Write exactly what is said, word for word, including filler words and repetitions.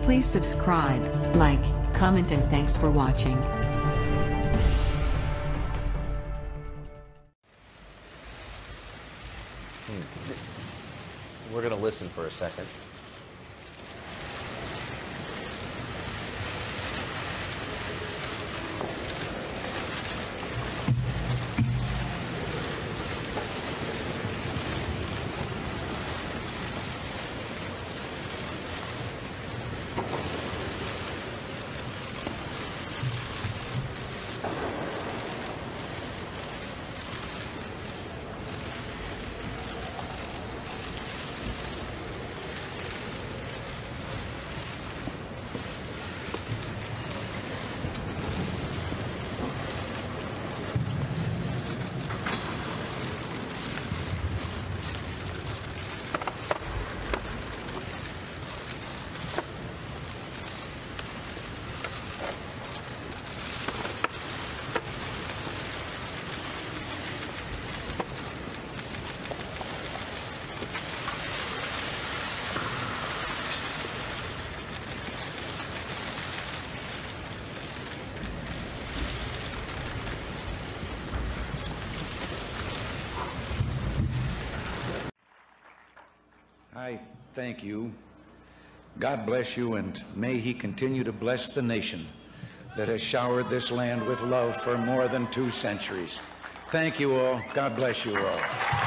Please subscribe, like, comment, and thanks for watching. We're going to listen for a second. I thank you. God bless you, and may He continue to bless the nation that has showered this land with love for more than two centuries. Thank you all. God bless you all.